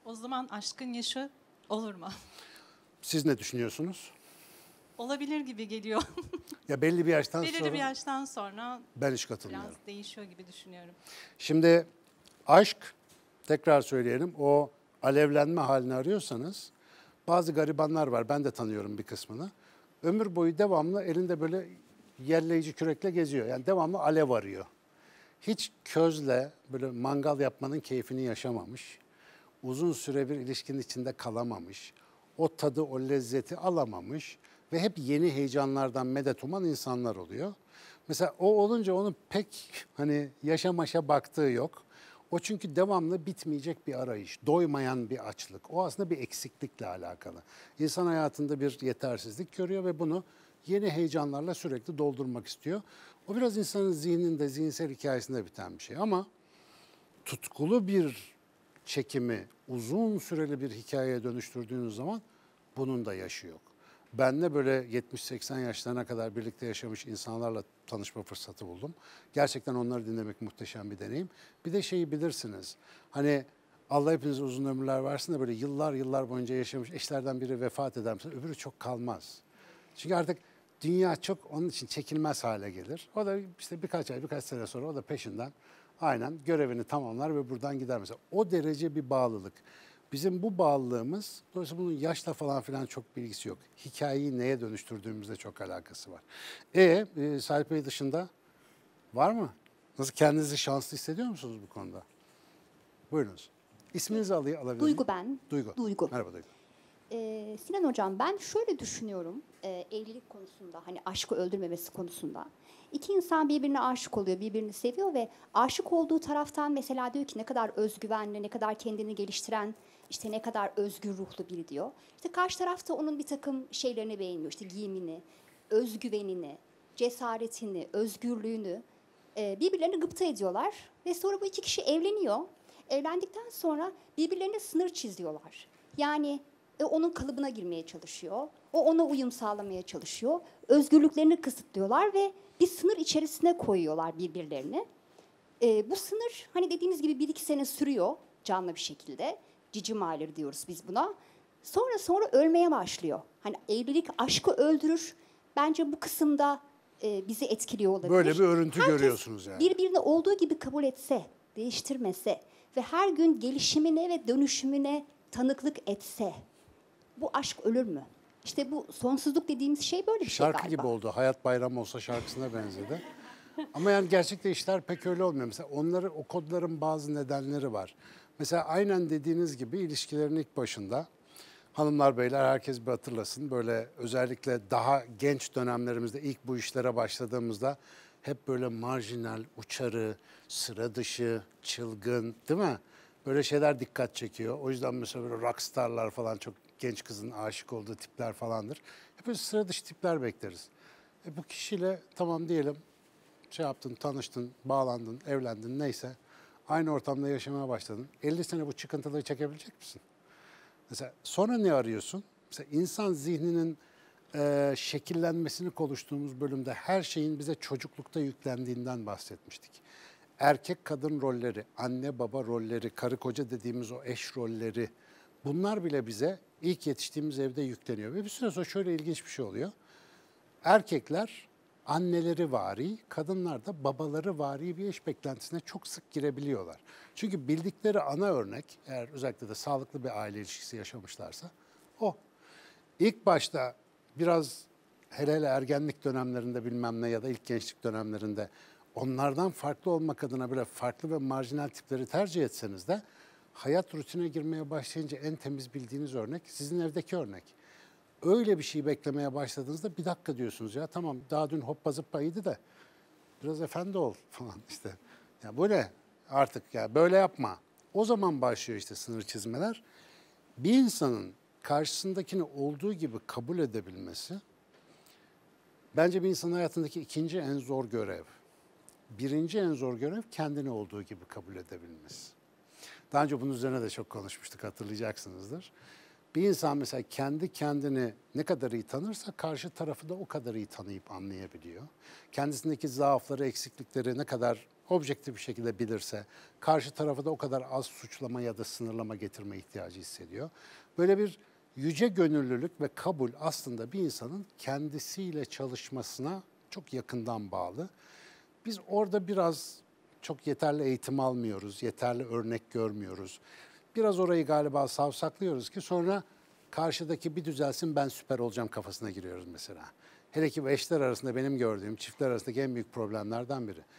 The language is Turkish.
O zaman aşkın yaşı olur mu? Siz ne düşünüyorsunuz? Olabilir gibi geliyor. Ya belli bir yaştan Belirli sonra bir yaştan sonra ben hiç katılmıyorum. biraz değişiyor gibi düşünüyorum. Şimdi aşk, tekrar söyleyelim, o alevlenme halini arıyorsanız bazı garibanlar var, ben de tanıyorum bir kısmını. Ömür boyu devamlı elinde böyle yerleyici kürekle geziyor. Yani devamlı alev arıyor. Hiç közle böyle mangal yapmanın keyfini yaşamamış. Uzun süre bir ilişkinin içinde kalamamış. O tadı, o lezzeti alamamış ve hep yeni heyecanlardan medet uman insanlar oluyor. Mesela o olunca onun pek hani yaşamaşa baktığı yok. O çünkü devamlı bitmeyecek bir arayış, doymayan bir açlık. O aslında bir eksiklikle alakalı. İnsan hayatında bir yetersizlik görüyor ve bunu yeni heyecanlarla sürekli doldurmak istiyor. O biraz insanın zihninde, zihinsel hikayesinde biten bir şey ama tutkulu bir çekimi uzun süreli bir hikayeye dönüştürdüğünüz zaman bunun da yaşı yok. Ben de böyle 70-80 yaşlarına kadar birlikte yaşamış insanlarla tanışma fırsatı buldum. Gerçekten onları dinlemek muhteşem bir deneyim. Bir de şeyi bilirsiniz, hani Allah hepinize uzun ömürler versin de böyle yıllar yıllar boyunca yaşamış eşlerden biri vefat eder mesela, öbürü çok kalmaz. Çünkü artık dünya çok onun için çekilmez hale gelir. O da işte birkaç ay, birkaç sene sonra o da peşinden aynen görevini tamamlar ve buradan gider mesela. O derece bir bağlılık. Bizim bu bağlılığımız, dolayısıyla bunun yaşla falan filan çok bilgisi yok. Hikayeyi neye dönüştürdüğümüzle çok alakası var. Salih Bey dışında var mı? Nasıl, kendinizi şanslı hissediyor musunuz bu konuda? Buyurunuz. İsminizi alabilir miyim? Duygu ben. Duygu. Duygu. Merhaba Duygu. Sinan Hocam, ben şöyle düşünüyorum evlilik konusunda, hani aşkı öldürmemesi konusunda. İki insan birbirine aşık oluyor, birbirini seviyor ve aşık olduğu taraftan mesela diyor ki ne kadar özgüvenli, ne kadar kendini geliştiren, işte ne kadar özgür ruhlu biri diyor. İşte karşı tarafta onun bir takım şeylerini beğeniyor, işte giyimini, özgüvenini, cesaretini, özgürlüğünü birbirlerini gıpta ediyorlar. Ve sonra bu iki kişi evleniyor. Evlendikten sonra birbirlerine sınır çiziyorlar. Yani onun kalıbına girmeye çalışıyor. O ona uyum sağlamaya çalışıyor. Özgürlüklerini kısıtlıyorlar ve bir sınır içerisine koyuyorlar birbirlerini. Bu sınır hani dediğiniz gibi 1-2 sene sürüyor canlı bir şekilde. Cicimailer diyoruz biz buna. Sonra ölmeye başlıyor. Hani evlilik aşkı öldürür. Bence bu kısımda bizi etkiliyor olabilir. Böyle bir örüntü Herkes görüyorsunuz yani. birbirini olduğu gibi kabul etse, değiştirmese ve her gün gelişimine ve dönüşümüne tanıklık etse bu aşk ölür mü? İşte bu sonsuzluk dediğimiz şey böyle bir şey Şarkı galiba. gibi oldu. Hayat Bayram Olsa şarkısına benzedi. Ama yani gerçekte işler pek öyle olmuyor. Mesela onları, o kodların bazı nedenleri var. Mesela aynen dediğiniz gibi ilişkilerin ilk başında hanımlar beyler herkes bir hatırlasın. Böyle özellikle daha genç dönemlerimizde ilk bu işlere başladığımızda hep böyle marjinal, uçarı, sıra dışı, çılgın, değil mi? Böyle şeyler dikkat çekiyor. O yüzden mesela böyle rockstarlar falan çok genç kızın aşık olduğu tipler falandır. Hep böyle sıra dışı tipler bekleriz. Bu kişiyle tamam diyelim, şey yaptın, tanıştın, bağlandın, evlendin neyse. Aynı ortamda yaşamaya başladın. 50 sene bu çıkıntıları çekebilecek misin? Mesela sonra ne arıyorsun? Mesela insan zihninin şekillenmesini konuştuğumuz bölümde her şeyin bize çocuklukta yüklendiğinden bahsetmiştik. Erkek kadın rolleri, anne baba rolleri, karı koca dediğimiz o eş rolleri, bunlar bile bize ilk yetiştiğimiz evde yükleniyor. Ve bir süre sonra şöyle ilginç bir şey oluyor. Erkekler anneleri vari, kadınlar da babaları vari bir eş beklentisine çok sık girebiliyorlar. Çünkü bildikleri ana örnek, eğer özellikle de sağlıklı bir aile ilişkisi yaşamışlarsa o. İlk başta biraz hele hele ergenlik dönemlerinde bilmem ne ya da ilk gençlik dönemlerinde onlardan farklı olmak adına böyle farklı ve marjinal tipleri tercih etseniz de hayat rutine girmeye başlayınca en temiz bildiğiniz örnek sizin evdeki örnek. Öyle bir şey beklemeye başladığınızda bir dakika diyorsunuz ya tamam daha dün hoppa zıppaydı da biraz efendi ol falan işte. Ya bu ne artık ya böyle yapma. O zaman başlıyor işte sınır çizmeler. Bir insanın karşısındakini olduğu gibi kabul edebilmesi bence bir insanın hayatındaki ikinci en zor görev. Birinci en zor görev kendini olduğu gibi kabul edebilmesi. Daha önce bunun üzerine de çok konuşmuştuk, hatırlayacaksınızdır. Bir insan mesela kendi kendini ne kadar iyi tanırsa karşı tarafı da o kadar iyi tanıyıp anlayabiliyor. Kendisindeki zaafları, eksiklikleri ne kadar objektif bir şekilde bilirse, karşı tarafı da o kadar az suçlama ya da sınırlama getirme ihtiyacı hissediyor. Böyle bir yüce gönüllülük ve kabul aslında bir insanın kendisiyle çalışmasına çok yakından bağlı. Biz orada biraz çok yeterli eğitim almıyoruz, yeterli örnek görmüyoruz. Biraz orayı galiba savsaklıyoruz ki sonra karşıdaki bir düzelsin ben süper olacağım kafasına giriyoruz mesela. Hele ki bu eşler arasında benim gördüğüm çiftler arasındaki en büyük problemlerden biri.